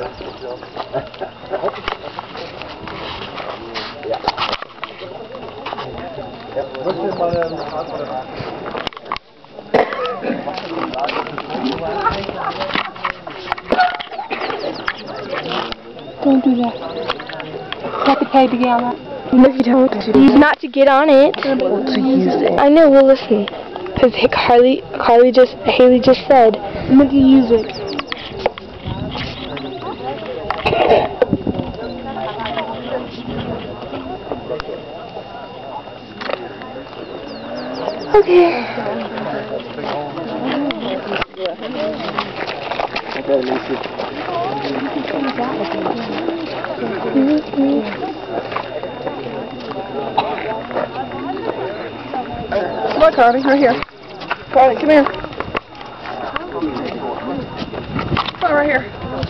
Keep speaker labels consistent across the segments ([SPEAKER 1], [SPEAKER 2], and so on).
[SPEAKER 1] Don't do that. You have to pay to get on that.
[SPEAKER 2] No, you don't. Not to get on it. Well, to use it. I know. Well, listen. Because Haley just said.
[SPEAKER 1] I'm going to use it.
[SPEAKER 2] Okay.
[SPEAKER 1] Come on, Carly, right here. Carly, come here. Come on, right here.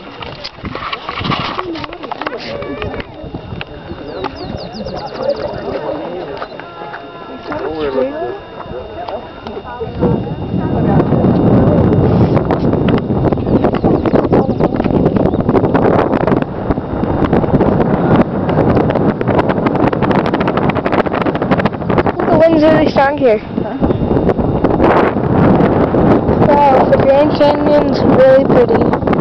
[SPEAKER 2] The wind's really strong here. Wow, the Grand Canyon's really pretty.